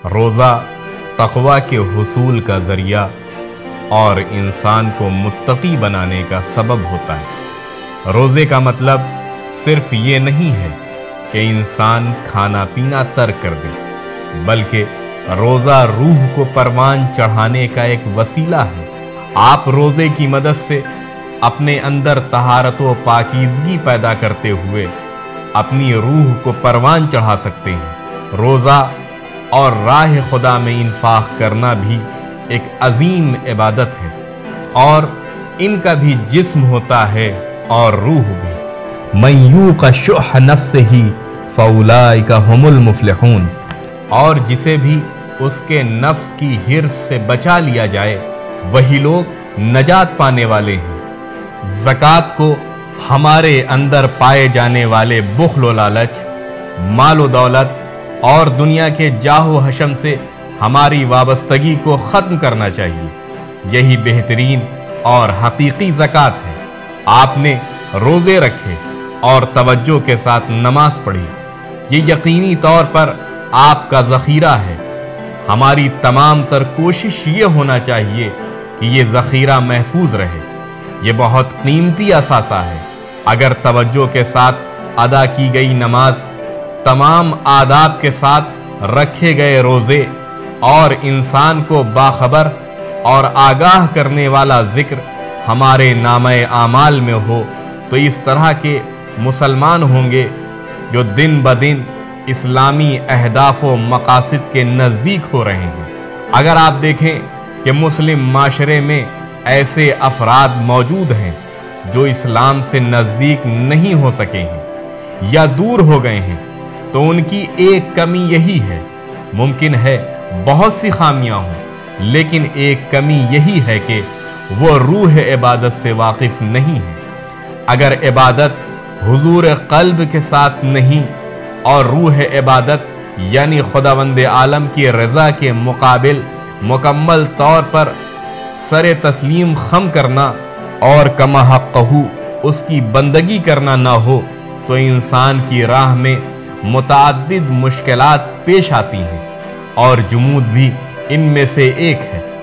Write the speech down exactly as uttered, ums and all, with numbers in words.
روزہ تقوی کے حصول کا ذریعہ اور انسان کو متقی بنانے کا سبب ہوتا ہے۔ روزے کا مطلب صرف یہ نہیں ہے کہ انسان کھانا پینا ترک کر دے، بلکہ روزہ روح کو پروان چڑھانے کا ایک وسیلہ ہے۔ آپ روزے کی مدد سے اپنے اندر طہارت و پاکیزگی پیدا کرتے ہوئے اپنی روح کو پروان چڑھا سکتے ہیں۔ روزہ اور راہ خدا میں انفاق کرنا بھی ایک عظیم عبادت ہے، اور ان کا بھی جسم ہوتا ہے اور روح بھی۔ من یوق شح نفسہ فاولئک هم المفلحون، اور جسے بھی اس کے نفس کی حرص سے بچا لیا جائے وہی لوگ نجات پانے والے ہیں۔ زکوٰۃ کو ہمارے اندر پائے جانے والے بخل و لالچ، مال و دولت اور دنیا کے جاہ و حشم سے ہماری وابستگی کو ختم کرنا چاہیے۔ یہی بہترین اور حقیقی زکوٰۃ ہے۔ آپ نے روزے رکھے اور توجہ کے ساتھ نماز پڑھی، یہ یقینی طور پر آپ کا ذخیرہ ہے۔ ہماری تمام تر کوشش یہ ہونا چاہیے کہ یہ ذخیرہ محفوظ رہے۔ یہ بہت قیمتی اثاثہ ہے۔ اگر توجہ کے ساتھ ادا کی گئی نماز، تمام آداب کے ساتھ رکھے گئے روزے اور انسان کو باخبر اور آگاہ کرنے والا ذکر ہمارے نامہ اعمال میں ہو، تو اس طرح کے مسلمان ہوں گے جو دن بدن اسلامی اہداف و مقاصد کے نزدیک ہو رہے ہیں۔ اگر آپ دیکھیں کہ مسلم معاشرے میں ایسے افراد موجود ہیں جو اسلام سے نزدیک نہیں ہو سکے ہیں یا دور ہو گئے ہیں، تو ان کی ایک کمی یہی ہے۔ ممکن ہے بہت سی خامیاں ہوں، لیکن ایک کمی یہی ہے کہ وہ روح عبادت سے واقف نہیں ہے۔ اگر عبادت حضور قلب کے ساتھ نہیں اور روح عبادت یعنی خداوند عالم کی رضا کے مقابل مکمل طور پر سر تسلیم خم کرنا اور کما حقہ اس کی بندگی کرنا نہ ہو، تو انسان کی راہ میں متعدد مشکلات پیش آتی ہیں، اور جمود بھی ان میں سے ایک ہے۔